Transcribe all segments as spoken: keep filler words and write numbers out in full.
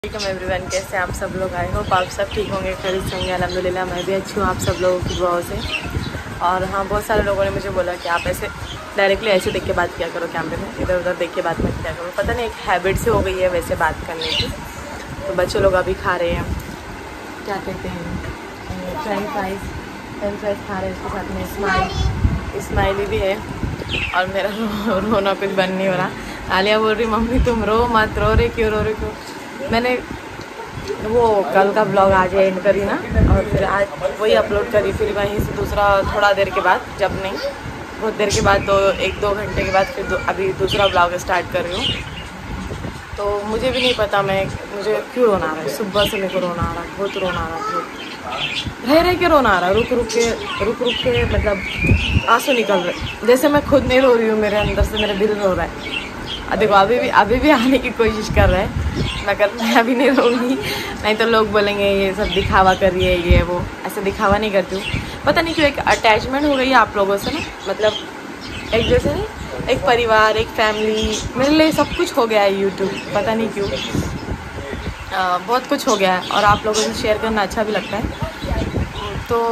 Welcome everyone, कैसे आप सब लोग? आई होप आप सब ठीक होंगे, खैरियत होंगे। अल्हम्दुलिल्लाह मैं भी अच्छी हूँ आप सब लोगों की दुआओं से। और हाँ, बहुत सारे लोगों ने मुझे बोला कि आप ऐसे डायरेक्टली ऐसे देख के बात किया करो, कैमरे में इधर उधर देख के बात मत किया करो। पता नहीं, एक हैबिट से हो गई है वैसे बात करने की। तो बच्चे लोग अभी खा रहे हैं, क्या कहते हैं, फ्रेंच फ्राइज फ्रेंच फ्राइज खा रहे हैं। उसके साथ में स्माइल स्माइली भी है। और मेरा रो, रोना कुछ बंद नहीं हो रहा। आलिया बोल रही मम्मी तुम रो मत, रो रहे क्यों रो रहे क्यों। मैंने वो कल का ब्लॉग आज एंड करी ना, और फिर आज वही अपलोड करी। फिर वहीं से दूसरा थोड़ा देर के बाद, जब नहीं बहुत देर के बाद, दो एक दो घंटे के बाद फिर दो, अभी दूसरा ब्लॉग स्टार्ट कर रही हूँ। तो मुझे भी नहीं पता मैं मुझे क्यों रोना आ रहा है। सुबह से मेरे को रोना आ रहा है, बहुत रोना आ रहा है, बहुत रह रह के रोना आ रहा है। रुक रुक के रुक रुक के मतलब आंसू निकल रहे, जैसे मैं खुद नहीं रो रही हूँ, मेरे अंदर से मेरा दिल रो रहा है। देखो अभी भी अभी भी आने की कोशिश कर रहे हैं, मगर मैं अभी नहीं रोऊंगी, नहीं तो लोग बोलेंगे ये सब दिखावा कर रही है, ये वो। ऐसे दिखावा नहीं करती हूँ, पता नहीं क्यों एक अटैचमेंट हो गई है आप लोगों से ना। मतलब एक जैसे नहीं, एक परिवार, एक फैमिली, मेरे लिए सब कुछ हो गया है यूट्यूब। पता नहीं क्यों आ, बहुत कुछ हो गया है, और आप लोगों से शेयर करना अच्छा भी लगता है। तो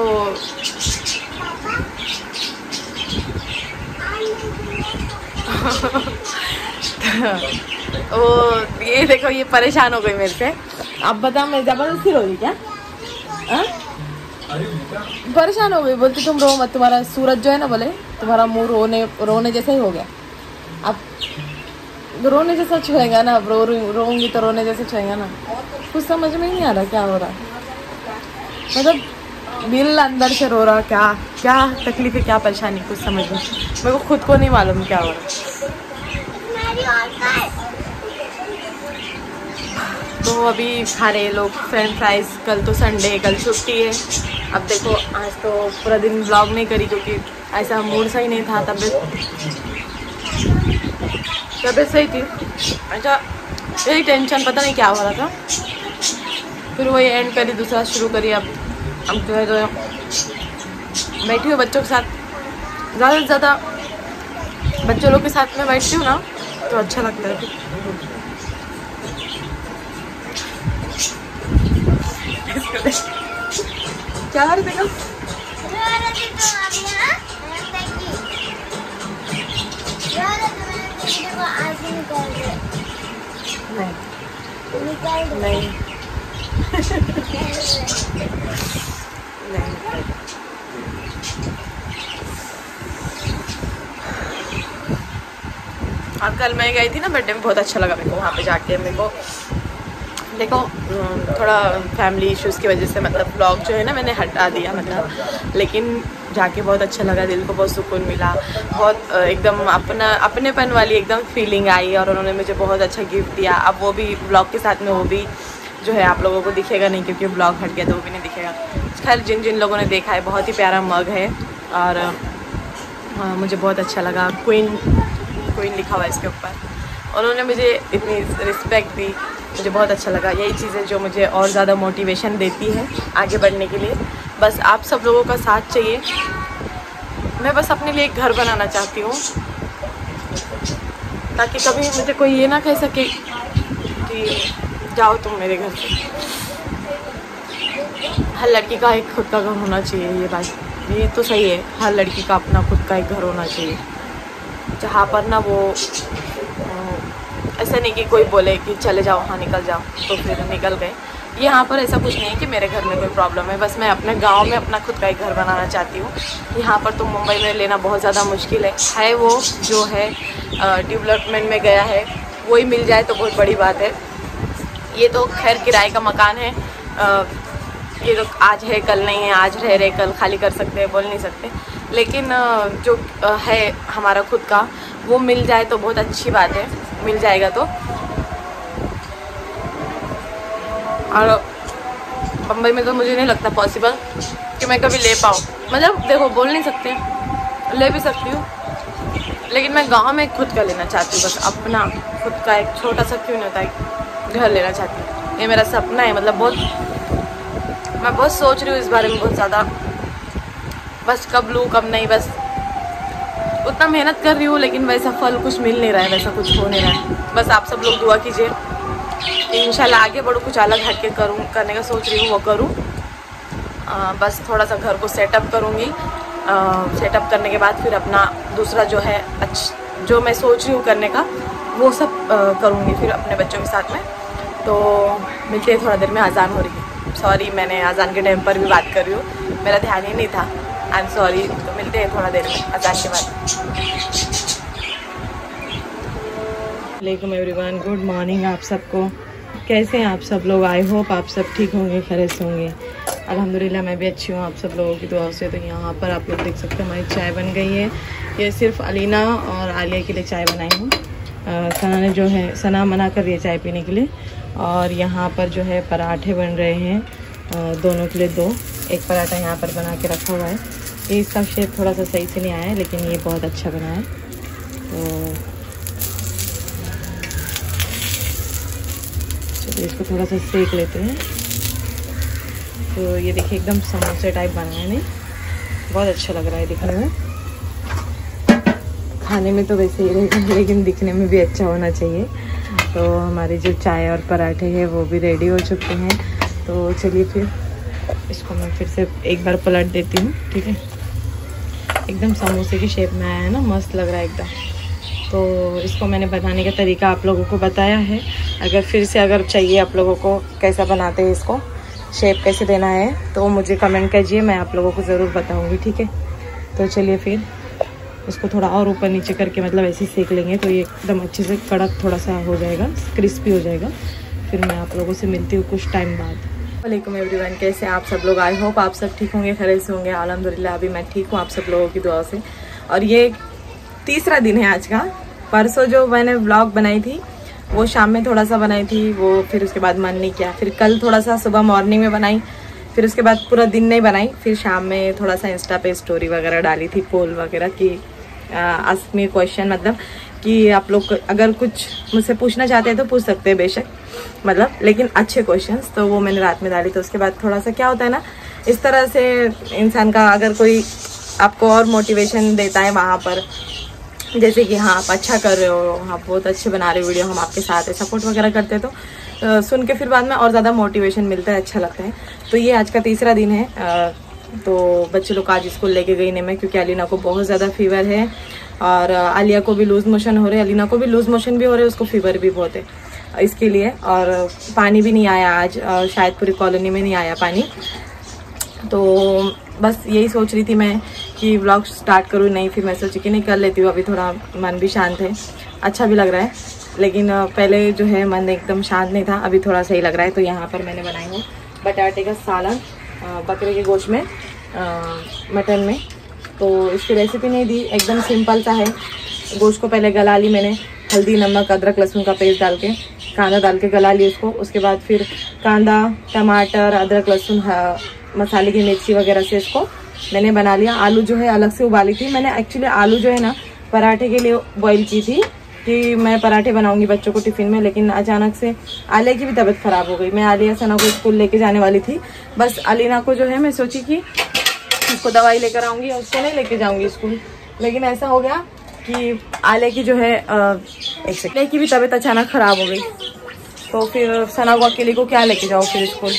वो ये देखो, ये परेशान हो गई मेरे से। अब बता, मैं जबरदस्ती रो रही क्या? आ? परेशान हो गई, बोलती तुम रो मत, तुम्हारा सूरज जो है ना, बोले तुम्हारा मुंह रोने रोने जैसा ही हो गया। अब रोने जैसा छुएगा ना, अब रो रोऊंगी तो रोने जैसा छुएगा ना। कुछ समझ में नहीं आ रहा क्या हो रहा, मतलब दिल अंदर से रो रहा। क्या क्या तकलीफ है, क्या परेशानी, कुछ समझ में मेरे को खुद को नहीं मालूम क्या हो रहा। तो अभी खा रहे लोग फ्रेंच फ्राइज। कल तो संडे, कल छुट्टी है। अब देखो आज तो पूरा दिन ब्लॉग नहीं करी क्योंकि ऐसा मूड सही नहीं था, तबीयत तबीयत सही थी। अच्छा, यही टेंशन, पता नहीं क्या हो रहा था। फिर वही एंड करी, दूसरा शुरू करी। अब अब जो है तो बैठी हूँ बच्चों के साथ, ज़्यादा से ज़्यादा बच्चों लोग के साथ में बैठती हूँ ना तो अच्छा लगता है। क्या कर रहे हो? नहीं नहीं नहीं। और कल मैं गई थी ना बर्थडे में, बहुत अच्छा लगा मेरे को वहाँ पे जाके। मेरे को देखो थोड़ा फैमिली इश्यूज़ की वजह से मतलब ब्लॉग जो है ना मैंने हटा दिया, मतलब। लेकिन जाके बहुत अच्छा लगा, दिल को बहुत सुकून मिला, बहुत एकदम अपना अपनेपन वाली एकदम फीलिंग आई। और उन्होंने मुझे बहुत अच्छा गिफ्ट दिया। अब वो भी ब्लॉग के साथ में, वो भी जो है आप लोगों को दिखेगा नहीं क्योंकि ब्लॉग हट गया, तो वो भी नहीं दिखेगा। खैर जिन जिन लोगों ने देखा है, बहुत ही प्यारा मग है। और आ, मुझे बहुत अच्छा लगा, क्वीन क्वीन लिखा हुआ है इसके ऊपर। उन्होंने मुझे इतनी रिस्पेक्ट दी, मुझे बहुत अच्छा लगा। यही चीज़ें जो मुझे और ज़्यादा मोटिवेशन देती है आगे बढ़ने के लिए। बस आप सब लोगों का साथ चाहिए। मैं बस अपने लिए एक घर बनाना चाहती हूँ, ताकि कभी मुझे कोई ये ना कह सके कि जाओ तुम मेरे घर से। हर लड़की का एक खुद का घर होना चाहिए, ये बात ये तो सही है। हर लड़की का अपना खुद का एक घर होना चाहिए, जहाँ पर ना वो ऐसा नहीं कि कोई बोले कि चले जाओ, हाँ निकल जाओ, तो फिर निकल गए। यहाँ पर ऐसा कुछ नहीं है कि मेरे घर में कोई प्रॉब्लम है। बस मैं अपने गांव में अपना खुद का एक घर बनाना चाहती हूँ। यहाँ पर तो मुंबई में लेना बहुत ज़्यादा मुश्किल है है वो जो है डेवलपमेंट में गया है, वही मिल जाए तो बहुत बड़ी बात है। ये तो खैर किराए का मकान है, आ, ये तो आज है कल नहीं है, आज रह रहे कल खाली कर सकते हैं, बोल नहीं सकते। लेकिन जो है हमारा खुद का, वो मिल जाए तो बहुत अच्छी बात है, मिल जाएगा तो। और बम्बई में तो मुझे नहीं लगता पॉसिबल कि मैं कभी ले पाऊँ। मतलब देखो, बोल नहीं सकते, ले भी सकती हूँ, लेकिन मैं गांव में खुद का लेना चाहती हूँ। बस अपना खुद का एक छोटा सा क्यों नहीं होता है घर लेना चाहती हूँ, ये मेरा सपना है। मतलब बहुत मैं बहुत सोच रही हूँ इस बारे में बहुत ज़्यादा। बस कब लूँ कब नहीं, बस उतना मेहनत कर रही हूँ, लेकिन वैसा फल कुछ मिल नहीं रहा है, वैसा कुछ हो नहीं रहा है। बस आप सब लोग दुआ कीजिए इंशाल्लाह आगे बढ़ूँ, कुछ अलग हट के करूँ, करने का सोच रही हूँ वो करूँ। बस थोड़ा सा घर को सेटअप करूँगी, सेटअप करने के बाद फिर अपना दूसरा जो है अच्छा जो मैं सोच रही हूँ करने का वो सब करूँगी फिर अपने बच्चों के साथ में। तो मिलते हैं थोड़ा देर में, अजान हो रही है। सॉरी मैंने अजान के टाइम पर भी बात कर रही हूँ, मेरा ध्यान ही नहीं था, आई एम सॉरी। तो मिलते हैं थोड़ा देर में अजान के बाद। वालेकुम एवरीवन, गुड मॉर्निंग आप सबको। कैसे हैं आप सब लोग? आई होप आप सब ठीक होंगे, खैरियत से होंगे। अल्हम्दुलिल्लाह मैं भी अच्छी हूँ आप सब लोगों की दुआ से। तो यहाँ पर आप लोग देख सकते हैं हमारी चाय बन गई है। ये सिर्फ अलीना और आलिया के लिए चाय बनाई हूँ। सना ने जो है सना मना कर रही है चाय पीने के लिए। और यहाँ पर जो है पराठे बन रहे हैं, दोनों के लिए दो। एक पराठा यहाँ पर बना के रखा हुआ है, ये इसका शेप थोड़ा सा सही से नहीं आया है लेकिन ये बहुत अच्छा बना है। तो चलिए इसको थोड़ा सा सेक लेते हैं। तो ये देखिए एकदम समोसे टाइप बना है, नहीं बहुत अच्छा लग रहा है दिखने में। खाने में तो वैसे ही रहेगा लेकिन दिखने में भी अच्छा होना चाहिए। तो हमारी जो चाय और पराठे हैं वो भी रेडी हो चुके हैं। तो चलिए फिर इसको मैं फिर से एक बार पलट देती हूँ, ठीक है। एकदम समोसे की शेप में आया है ना, मस्त लग रहा है एकदम। तो इसको मैंने बनाने का तरीका आप लोगों को बताया है। अगर फिर से अगर चाहिए आप लोगों को कैसा बनाते हैं, इसको शेप कैसे देना है, तो मुझे कमेंट कीजिए, मैं आप लोगों को ज़रूर बताऊँगी, ठीक है। तो चलिए फिर इसको थोड़ा और ऊपर नीचे करके मतलब ऐसे सेक लेंगे तो ये एकदम अच्छे से कड़क थोड़ा सा हो जाएगा, क्रिस्पी हो जाएगा। फिर मैं आप लोगों से मिलती हूँ कुछ टाइम बाद। वालेकुम एवरीवन, कैसे आप सब लोग? आई होप आप सब ठीक होंगे, खैरियत से होंगे। अल्हम्दुलिल्लाह अभी मैं ठीक हूँ आप सब लोगों की दुआ से। और ये तीसरा दिन है आज का। परसों जो मैंने व्लॉग बनाई थी वो शाम में थोड़ा सा बनाई थी, वो फिर उसके बाद मन नहीं किया। फिर कल थोड़ा सा सुबह मॉर्निंग में बनाई, फिर उसके बाद पूरा दिन नहीं बनाई। फिर शाम में थोड़ा सा इंस्टा पे स्टोरी वगैरह डाली थी, पोल वगैरह की आस्क मी क्वेश्चन, मतलब कि आप लोग अगर कुछ मुझसे पूछना चाहते हैं तो पूछ सकते हैं बेशक, मतलब लेकिन अच्छे क्वेश्चंस। तो वो मैंने रात में डाली। तो उसके बाद थोड़ा सा क्या होता है ना, इस तरह से इंसान का अगर कोई आपको और मोटिवेशन देता है वहाँ पर, जैसे कि हाँ आप अच्छा कर रहे हो, आप बहुत अच्छे बना रहे हो वीडियो, हम आपके साथ है, सपोर्ट वगैरह करते हैं, तो आ, सुन के फिर बाद में और ज़्यादा मोटिवेशन मिलता है, अच्छा लगता है। तो ये आज का तीसरा दिन है। आ, तो बच्चे लोग आज स्कूल लेके गई नहीं मैं, क्योंकि अलीना को बहुत ज़्यादा फीवर है और आलिया को भी लूज़ मोशन हो रहे हैं, अलीना को भी लूज़ मोशन भी हो रहे हैं, उसको फीवर भी बहुत है इसके लिए। और पानी भी नहीं आया आज, और शायद पूरी कॉलोनी में नहीं आया पानी। तो बस यही सोच रही थी मैं कि व्लॉग स्टार्ट करूँ, नहीं फिर मैं सोची कि नहीं कर लेती हूँ, अभी थोड़ा मन भी शांत है, अच्छा भी लग रहा है। लेकिन पहले जो है मन एकदम शांत नहीं था, अभी थोड़ा सही लग रहा है। तो यहाँ पर मैंने बनाई हूँ बटाटे का सालन बकरे के गोश्त में, मटन में। तो इसकी रेसिपी नहीं दी, एकदम सिंपल सा है। गोश्त को पहले गला ली मैंने, हल्दी नमक अदरक लहसुन का पेस्ट डाल के, कांदा डाल के गला ली उसको। उसके बाद फिर कांदा टमाटर अदरक लहसुन मसाले की मिर्ची वगैरह से इसको मैंने बना लिया। आलू जो है अलग से उबाली थी मैंने। एक्चुअली आलू जो है ना पराठे के लिए बॉईल की थी कि मैं पराठे बनाऊंगी बच्चों को टिफ़िन में, लेकिन अचानक से आलिया की भी तबीयत ख़राब हो गई। मैं आलिया सना को स्कूल लेके जाने वाली थी, बस अलीना को जो है मैं सोची कि उसको दवाई लेकर आऊँगी और उसको नहीं लेके जाऊँगी स्कूल, लेकिन ऐसा हो गया कि आलिया की जो है एक सेकंड की भी तबीयत अचानक ख़राब हो गई। तो फिर सना को अकेले को क्या लेके जाओ फिर स्कूल,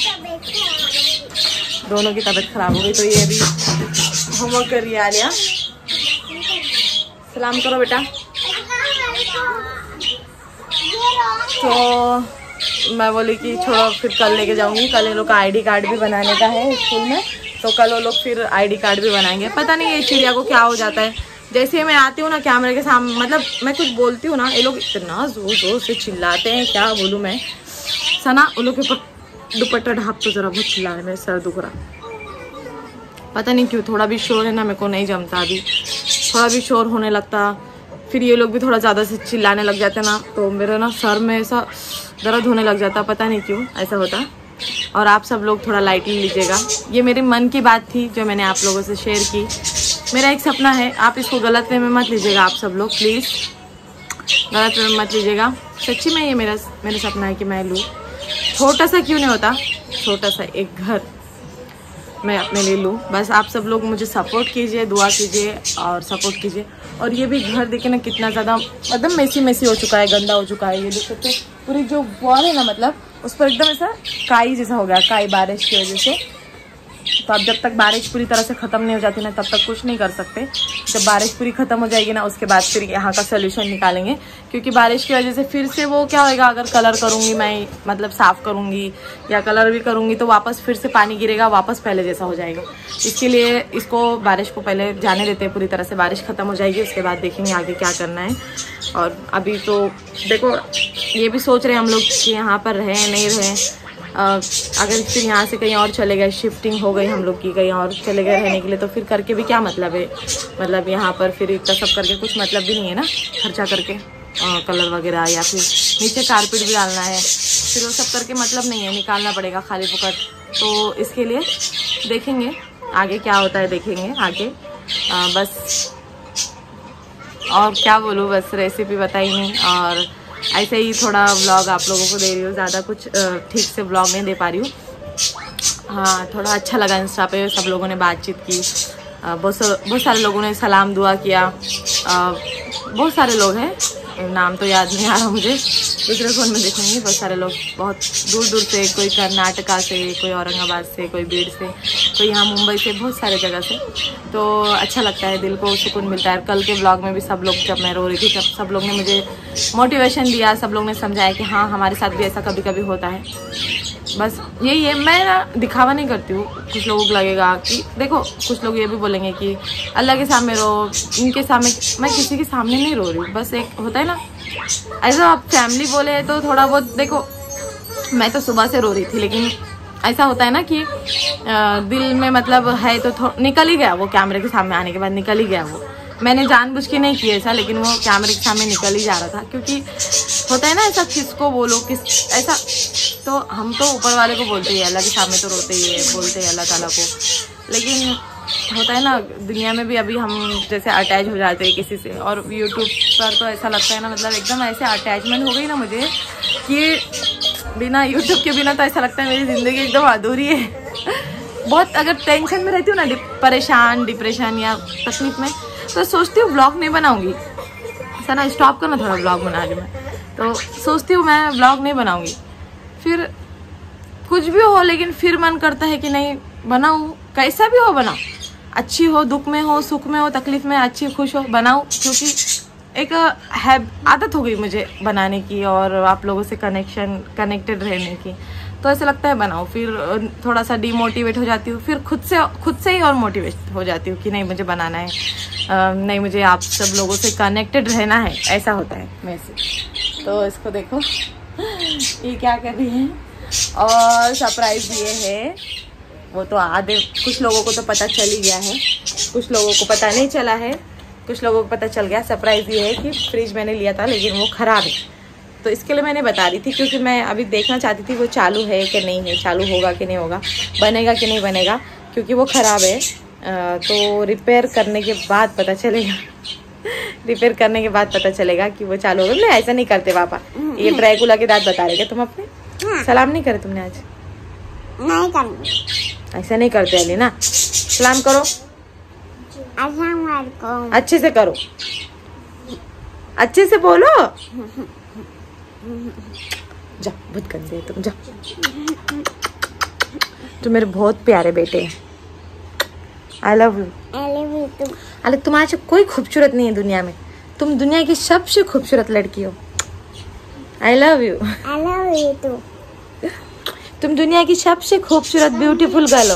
दोनों की तबीयत ख़राब हो गई। तो ये अभी होमवर्क कर रही है आलिया। सलाम करो बेटा। तो मैं बोली कि छोड़ो फिर कल लेके जाऊंगी, कल इन लोग का आईडी कार्ड भी बनाने का है स्कूल में, तो कल वो लोग फिर आईडी कार्ड भी बनाएंगे। पता नहीं ये चिड़िया को क्या हो जाता है, जैसे मैं आती हूँ ना कैमरे के सामने, मतलब मैं कुछ बोलती हूँ ना, ये लोग इतना जोर जोर से चिल्लाते हैं, क्या बोलूँ मैं। सना उन लोग के ऊपर दुपट्टा ढाप तो जरा बहुत चिल्ला रहे, मेरे सर दुख रहा, पता नहीं क्यों। थोड़ा भी शोर है ना, मेरे को नहीं जमता, अभी थोड़ा भी शोर होने लगता, फिर ये लोग भी थोड़ा ज़्यादा से चिल्लाने लग जाते ना, तो मेरा ना सर में ऐसा दर्द होने लग जाता, पता नहीं क्यों ऐसा होता। और आप सब लोग थोड़ा लाइटली लीजिएगा, ये मेरे मन की बात थी जो मैंने आप लोगों से शेयर की। मेरा एक सपना है, आप इसको गलत वे में मत लीजिएगा, आप सब लोग प्लीज़ गलत वे में मत लीजिएगा। सच्ची में ये मेरा मेरा सपना है कि मैं लूँ, छोटा सा क्यों नहीं होता, छोटा सा एक घर मैं अपने लिए लूँ। बस आप सब लोग मुझे सपोर्ट कीजिए, दुआ कीजिए और सपोर्ट कीजिए। और ये भी घर देखे ना कितना ज़्यादा मतलब मेसी मेसी हो चुका है, गंदा हो चुका है, ये देख सकते हैं पूरी जो वॉल है ना मतलब उस पर एकदम ऐसा काई जैसा हो गया, काई बारिश की वजह से। तो अब जब तक बारिश पूरी तरह से ख़त्म नहीं हो जाती ना तब तक कुछ नहीं कर सकते। जब बारिश पूरी ख़त्म हो जाएगी ना उसके बाद फिर यहाँ का सोल्यूशन निकालेंगे, क्योंकि बारिश की वजह से फिर से वो क्या होएगा, अगर कलर करूँगी मैं मतलब साफ़ करूँगी या कलर भी करूँगी तो वापस फिर से पानी गिरेगा, वापस पहले जैसा हो जाएगा। इसके लिए इसको बारिश को पहले जाने देते हैं पूरी तरह से, बारिश ख़त्म हो जाएगी उसके बाद देखेंगे आगे क्या करना है। और अभी तो देखो ये भी सोच रहे हैं हम लोग कि यहाँ पर रहें नहीं रहें, अगर फिर यहाँ से कहीं और चले गए, शिफ्टिंग हो गई हम लोग की कहीं और चले गए रहने के लिए, तो फिर करके भी क्या मतलब है, मतलब यहाँ पर फिर इतना सब करके कुछ मतलब भी नहीं है ना, खर्चा करके आ, कलर वगैरह या फिर नीचे कारपेट भी डालना है, फिर वो सब करके मतलब नहीं है, निकालना पड़ेगा खाली फुकट। तो इसके लिए देखेंगे आगे क्या होता है, देखेंगे आगे। आ, बस और क्या बोलूँ, बस रेसिपी बताई नहीं और ऐसे ही थोड़ा व्लॉग आप लोगों को दे रही हूँ, ज़्यादा कुछ ठीक से व्लॉग नहीं दे पा रही हूँ। हाँ थोड़ा अच्छा लगा, इंस्टा पे सब लोगों ने बातचीत की, बहुत बहुत सारे लोगों ने सलाम दुआ किया, बहुत सारे लोग हैं, नाम तो याद नहीं आ रहा मुझे, दूसरे फ़ोन में देखूँगी। बहुत सारे लोग बहुत दूर दूर से, कोई कर्नाटका से, कोई औरंगाबाद से, कोई बीड़ से, कोई यहाँ मुंबई से, बहुत सारे जगह से। तो अच्छा लगता है, दिल को सुकून मिलता है। कल के व्लॉग में भी सब लोग, जब मैं रो रही थी सब सब लोग ने मुझे मोटिवेशन दिया, सब लोग ने समझाया कि हाँ हमारे साथ भी ऐसा कभी कभी होता है। बस यही है, मैं ना दिखावा नहीं करती हूँ। कुछ लोगों को लगेगा कि देखो, कुछ लोग ये भी बोलेंगे कि अल्लाह के सामने रो, इनके सामने, मैं किसी के सामने नहीं रो रही हूँ। बस एक होता है ना ऐसा, आप फैमिली बोले तो थोड़ा बहुत देखो, मैं तो सुबह से रो रही थी, लेकिन ऐसा होता है ना कि आ, दिल में मतलब है तो निकल ही गया वो, कैमरे के सामने आने के बाद निकल ही गया वो। मैंने जानबूझ के नहीं किया ऐसा, लेकिन वो कैमरे के सामने निकल ही जा रहा था, क्योंकि होता है ना ऐसा, किसको बोलो किस ऐसा, तो हम तो ऊपर वाले को बोलते ही, अल्लाह के सामने तो रोते ही है, बोलते हैं अल्लाह ताला को। लेकिन होता है ना दुनिया में भी अभी हम जैसे अटैच हो जाते हैं किसी से, और यूट्यूब पर तो ऐसा लगता है ना, मतलब एकदम ऐसे अटैचमेंट हो गई ना मुझे कि बिना यूट्यूब के बिना तो ऐसा लगता है मेरी ज़िंदगी एकदम अधूरी है। बहुत अगर टेंशन में रहती हूँ ना, परेशान, डिप्रेशन या तकलीफ में, तो सोचती हूँ व्लॉग नहीं बनाऊँगी, ऐसा ना स्टॉप करना थोड़ा व्लॉग बना के, मैं तो सोचती हूँ मैं व्लॉग नहीं बनाऊँगी। फिर कुछ भी हो, लेकिन फिर मन करता है कि नहीं बनाऊँ, कैसा भी हो बनाओ, अच्छी हो, दुख में हो, सुख में हो, तकलीफ में, अच्छी खुश हो बनाओ, क्योंकि एक है आदत हो गई मुझे बनाने की और आप लोगों से कनेक्शन कनेक्टेड रहने की। तो ऐसा लगता है बनाओ, फिर थोड़ा सा डीमोटिवेट हो जाती हूँ, फिर खुद से खुद से ही और मोटिवेट हो जाती हूँ कि नहीं मुझे बनाना है, आ, नहीं मुझे आप सब लोगों से कनेक्टेड रहना है, ऐसा होता है मेरे से। तो इसको देखो ये क्या कर रही है, और सरप्राइज ये है, वो तो आधे कुछ लोगों को तो पता चल ही गया है, कुछ लोगों को पता नहीं चला है, कुछ लोगों को पता चल गया। सरप्राइज ये है कि फ्रिज मैंने लिया था लेकिन वो ख़राब है, तो इसके लिए मैंने बता रही थी, क्योंकि मैं अभी देखना चाहती थी वो चालू है कि नहीं है, चालू होगा कि नहीं होगा, बनेगा कि नहीं बनेगा, क्योंकि वो ख़राब है। तो रिपेयर करने के बाद पता चलेगा रिपेयर करने के बाद पता चलेगा कि वो चालू होगा। नहीं ऐसा नहीं करते पापा, ये ड्रैकुला के दांत बता रहे क्या तुम अपने? सलाम नहीं करे तुमने आज? नहीं करना, ऐसा नहीं करते अली ना, सलाम करो, अच्छे से करो, अच्छे से बोलो, जा बहुत गंदे है तुम, जा तुम मेरे बहुत प्यारे बेटे हैं, आई लव यू। अरे तुम्हारे से कोई खूबसूरत नहीं है दुनिया में, तुम दुनिया की सबसे खूबसूरत लड़की हो, I love you. I love you too. तुम दुनिया की सबसे खूबसूरत ब्यूटीफुल गर्ल हो।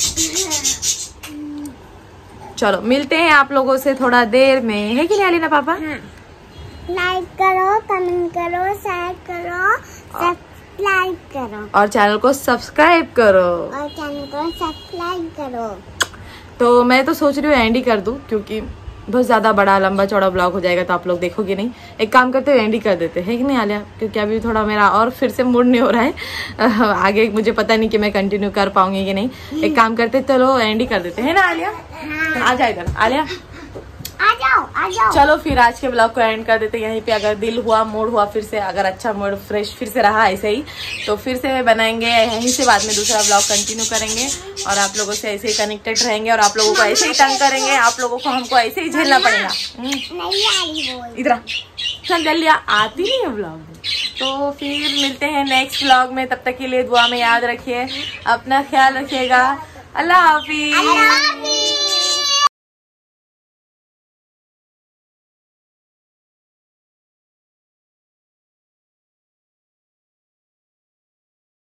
चलो मिलते हैं आप लोगों से थोड़ा देर में, है कि नहीं अलीना पापा? हाँ। लाइक करो, कमेंट करो, शेयर करो, सब्सक्राइब करो, और चैनल को सब्सक्राइब करो, और चैनल को सब्सक्राइब करो। तो मैं तो सोच रही हूँ एंड ही कर दूँ, क्योंकि बहुत ज़्यादा बड़ा लंबा चौड़ा ब्लॉग हो जाएगा तो आप लोग देखोगे नहीं। एक काम करते हैं एंड ही कर देते हैं कि नहीं आलिया, क्योंकि अभी थोड़ा मेरा और फिर से मूड नहीं हो रहा है, आगे मुझे पता नहीं कि मैं कंटिन्यू कर पाऊंगी कि नहीं। एक काम करते चलो एंड ही कर देते हैं ना आलिया? हाँ। आ जाए इधर आलिया, आ जाओ आ जाओ। चलो फिर आज के ब्लॉग को एंड कर देते हैं यहीं पे। अगर दिल हुआ, मूड हुआ, फिर से अगर अच्छा मूड फ्रेश फिर से रहा ऐसे ही, तो फिर से बनाएंगे यहीं से, बाद में दूसरा ब्लॉग कंटिन्यू करेंगे और आप लोगों से ऐसे ही कनेक्टेड रहेंगे और आप लोगों को ऐसे ही तंग करेंगे, आप लोगों को हमको ऐसे ही झेलना पड़ेगा। नहीं आ रही बोल, इधर चल जल्दी, आती नहीं है ब्लॉग। तो फिर मिलते हैं नेक्स्ट व्लॉग में, तब तक के लिए दुआ में याद रखिए, अपना ख्याल रखिएगा। अल्लाह हाफिज।